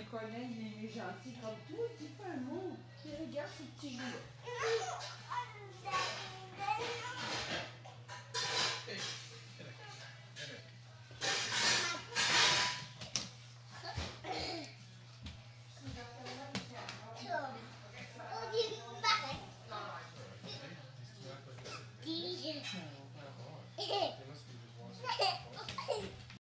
connais, il est gentil comme toi. Dis pas un mot. Puis regarde ce petit jouet.